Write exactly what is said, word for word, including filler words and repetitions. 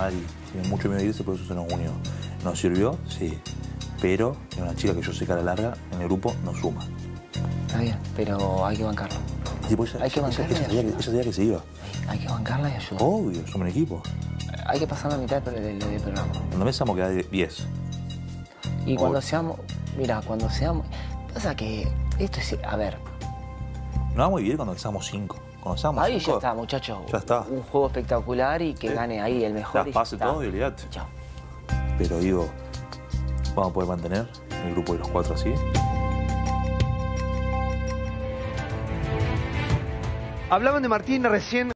mal, tiene mucho miedo de irse, por eso se nos unió. ¿Nos sirvió? Sí. Pero es una chica que yo sé que a la larga en el grupo no suma. Está bien, pero hay que bancarlo. Sí, pues ella, hay que ella, bancarla ella, y ella, ayudar. ella sabía que se iba. Hay que bancarla y ayudar. Obvio, somos un equipo. Hay que pasar la mitad del, del, del programa. Cuando empezamos quedar de diez. Y cuando Obvio. seamos... Mira, cuando seamos... Pasa que esto es... A ver... Nos vamos a vivir cuando seamos cinco. Cuando seamos Ahí cinco, ya está, muchachos. Ya está. Un juego espectacular y que Sí. gane ahí el mejor. Las y pase ya está. todo y olvidate. Chao. Pero digo, vamos a poder mantener el grupo de los cuatro así. Hablaban de Martín recién.